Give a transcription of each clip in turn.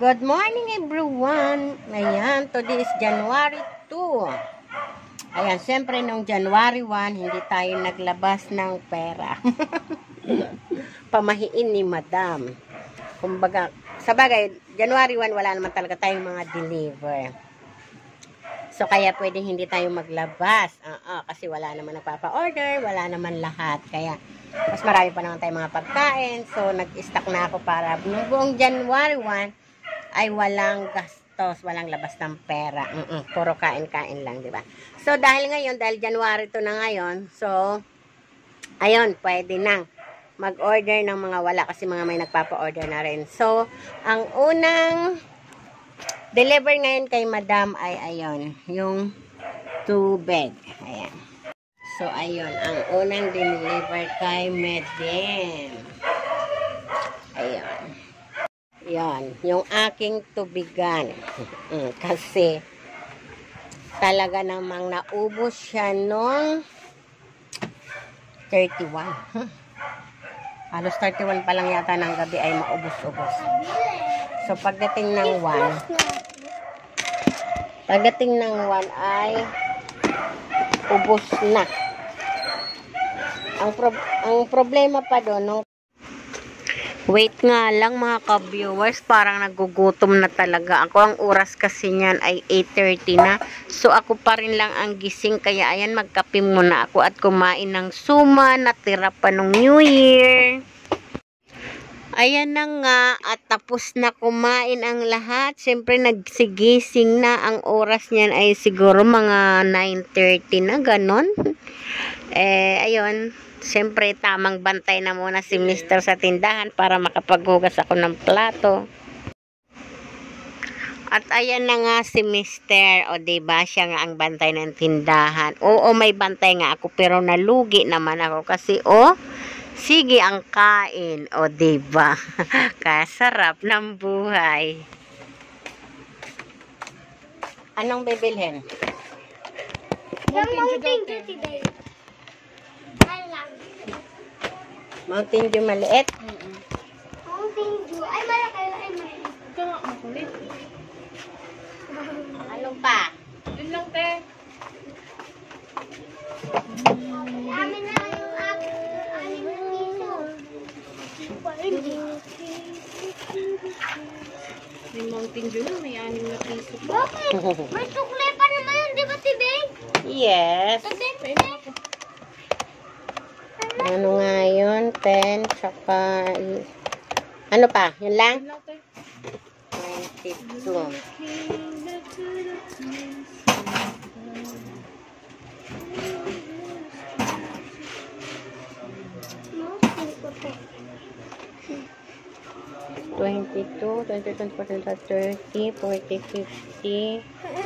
Good morning everyone. Ayan, today is January 2. Ayan, siyempre nung January 1, hindi tayo naglabas ng pera. Pamahiin ni Madam. Kumbaga, sa bagay, January 1, wala naman talaga tayong mga deliver. So, kaya pwedeng hindi tayo maglabas. Kasi wala naman nagpapa-order, wala naman lahat. Kaya, mas marami pa naman tayong mga pagkain. So, nag-stock na ako para nung buong January 1 ay walang gastos, walang labas ng pera. Puro kain-kain lang, di ba? So, dahil January 2 na ngayon, so, ayun, pwede nang mag-order ng mga wala kasi mga may nagpapa-order na rin. So, ang unang deliver ngayon kay Madam ay ayun, yung tubig. Ayan. So, ayun, ang unang deliver kay Madam. Ayun. Yan, yung aking tubigan. Kasi, talaga namang naubos siya nung 31. Halos 31 pa lang yata ng gabi ay maubos-ubos. So, pagdating ng 1 ay ubos na. Ang problema pa doon, wait nga lang mga ka-viewers, parang nagugutom na talaga ako. Ang oras kasi niyan ay 8:30 na. So ako pa rin lang ang gising, kaya ayan, magkape muna ako at kumain ng suma na tira pa nung New Year. Ayan na nga, at tapos na kumain ang lahat. Siyempre nagsigising na. Ang oras niyan ay siguro mga 9:30 na, ganon. Ayun. Siyempre, tamang bantay na muna si Mr. sa tindahan para makapaghugas ako ng plato. At ayan na nga si Mr. O, diba? Siya nga ang bantay ng tindahan. Oo, may bantay nga ako, pero nalugi naman ako kasi, sige ang kain. O, diba? Kasarap ng buhay. Anong bibilhin? Mountain Dew today. Mountain Dew maliit? Mountain Dew. Ay, malaki. Ay, malaki. Ito nga, makulit. Ano pa? Yun lang, te. Amin na yung anim na piso. May Mountain Dew na, may 6 na piso. Bakit? May sukle pa naman yun, di ba, Tibing? Yes. Ano nga yun? 10, tsaka... Ano pa? Yun lang? Yun lang, te. 22. No, 22, 30, 40, 50,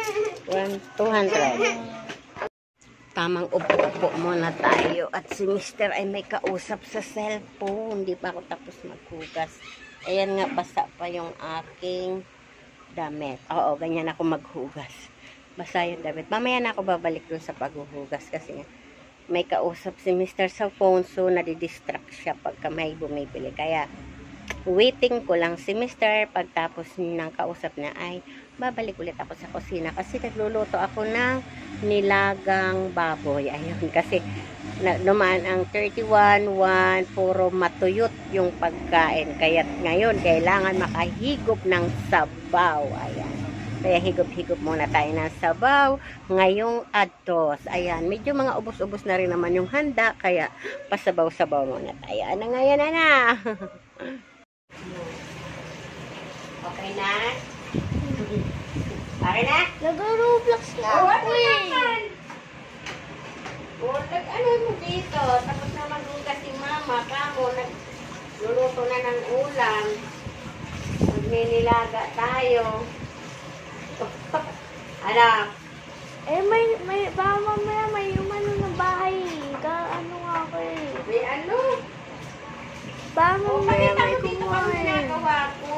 200. Tamang upo-upo muna tayo. At si Mr. ay may kausap sa cellphone. Hindi pa ako tapos maghugas. Ayan nga, basa pa yung aking damit. Oo, ganyan ako maghugas. Basa yung damit. Mamaya na ako babalik dun sa paghuhugas kasi nga, may kausap si Mr. sa phone, so nadidistract siya pagka may bumibili. Kaya, waiting ko lang si Mr. Pagtapos ng kausap na ay babalik ulit ako sa kusina kasi nagluluto ako ng nilagang baboy. Ayun, kasi dumaan ang 31-1, puro matuyot yung pagkain. Kaya ngayon, kailangan makahigop ng sabaw. Ayan. Kaya higop-higop muna tayo ng sabaw ngayong ados. Ayan, medyo mga ubos-ubos na rin naman yung handa, kaya pasabaw-sabaw muna tayo. Ano ngayon, na? Okay na? Okay na? Nag-Roblox na ako eh. Ano mo dito? Tapos na maghugas si mama. Kamo, nagluluto na ng ulam. Magninilaga tayo. Ano? Baka mamaya may umano na bahay. Ano nga ako eh. May ano? Baka mamaya Pakita may mo dito kumuha kung eh. ginagawa ko.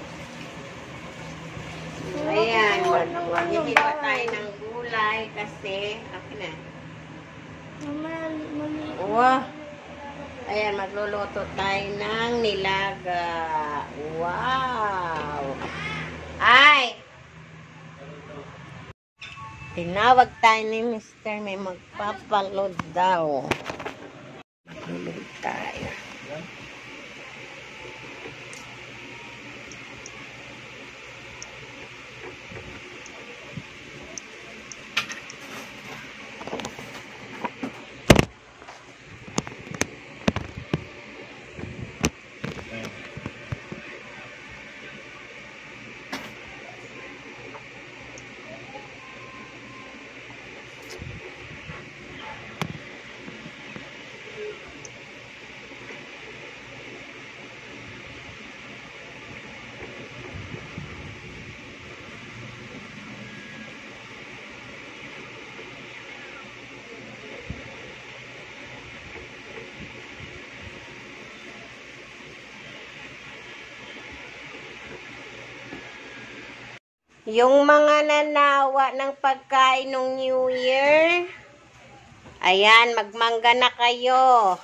Ayan, maghihiwa tayo ng gulay kasi, okay na. Mamaya, Wow! Ayan, magluluto tayo ng nilaga. Wow! Tinawag tayo ni Mr. May magpapaload daw. Maglulog tayo. Yung mga nanawa ng pagkain ng New Year, ayan, magmangga na kayo.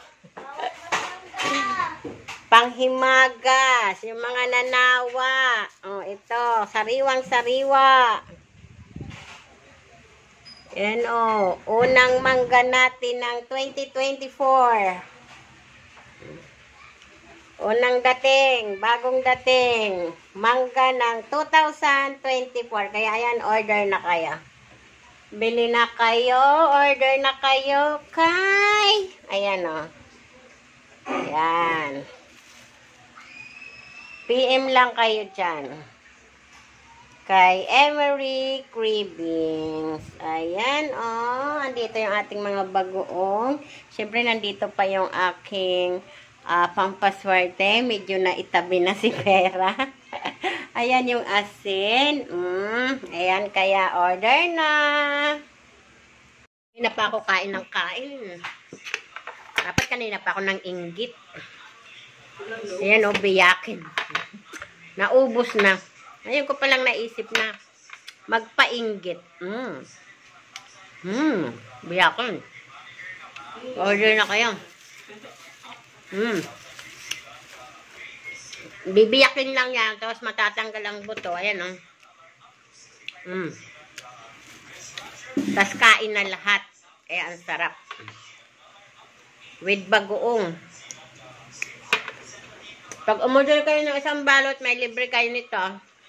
Panghimagas, yung mga nanawa. Oh, ito, sariwang-sariwa. Yan oh, unang mangga natin ng 2024. Unang dating, bagong dating, mangga ng 2024. Kaya ayan, order na kayo. Bili na kayo, order na kayo kay, ayan o. Ayan. PM lang kayo dyan. Kay Emery Cravings. Ayan o, andito yung ating mga bagoong. Siyempre, nandito pa yung aking pampaswerte, medyo na itabi na si pera. Ayan yung asin. Ayan, kaya order na. Kanina pa ako kain ng kain. Dapat kanina pa ako ng inggit. Ayan o, biyakin. Naubos na. Ayun ko palang naisip na magpainggit. Biyakin. Order na kayo. Bibiyakin lang yan, tapos matatanggal ang buto. Ayan, oh. Tapos kain na lahat. Kaya ang sarap. With bagoong. Pag umorder kayo ng isang balot, may libre kayo nito.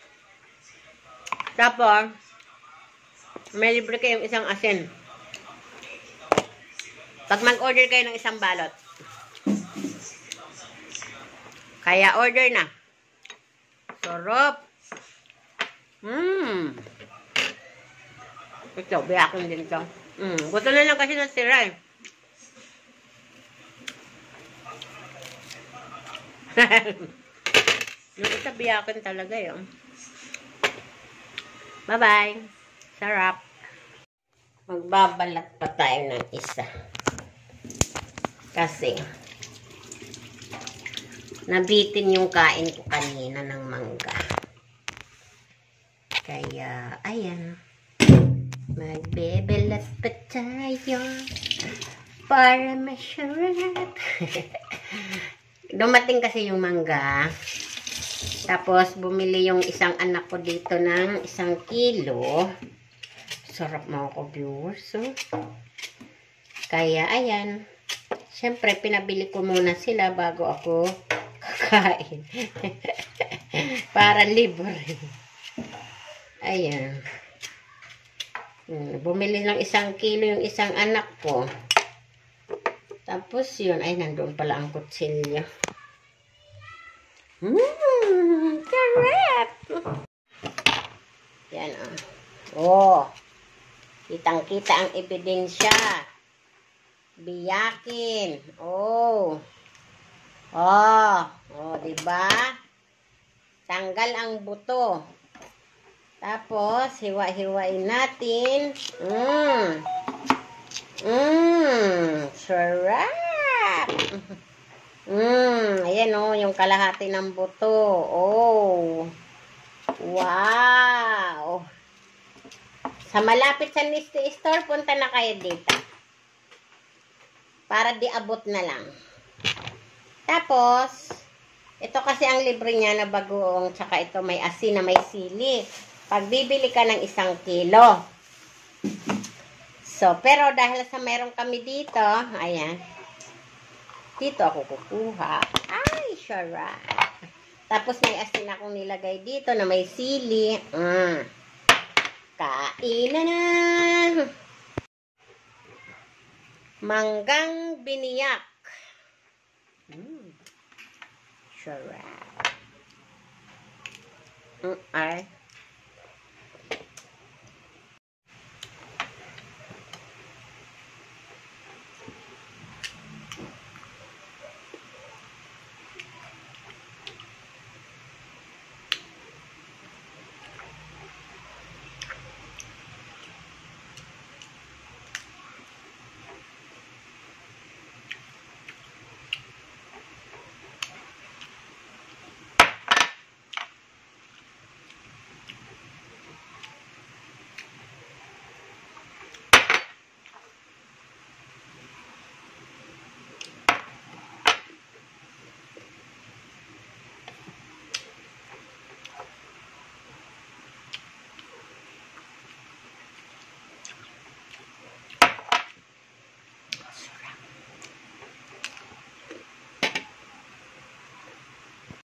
Tapos, may libre kayong isang asin. Pag mag-order kayo ng isang balot. Kaya order na. Sarap. Ito, biyakin din ito. Buto na lang kasi nasira eh. Yung isa biyakin talaga yun. Bye-bye. Sarap. Magbabalat pa tayo ng isa. Kasi nabitin yung kain ko kanina ng mangga. Kaya, ayan. Magbebelat pa tayo para masarap. Dumating kasi yung mangga. Tapos, bumili yung isang anak ko dito ng 1 kilo. Sarap mga ka-viewers. So. Kaya, ayan. Siyempre, pinabili ko muna sila bago ako kakain. Para libre. Ayan. Bumili ng 1 kilo yung isang anak ko. Tapos yun, ay nandoon pala ang kutsilyo. Sarap! Yan oh. Kitang-kita ang ebidensya. Biyakin. Oh, diba? Tanggal ang buto. Tapos, hiwa-hiwain natin. Sarap! Ayan o, yung kalahati ng buto. Oh, wow! Sa malapit sa Nisty Store, punta na kayo dito. Para di abot na lang. Tapos, ito kasi ang libre niya na bagoong, tsaka ito may asin na may sili. Pag bibili ka ng 1 kilo, So, pero dahil sa meron kami dito, ayan. Dito ako kukuha. Ay, sarap. Tapos may asin akong nilagay dito na may sili. Kainan na. Manggang biniyak. Sarap. Ay.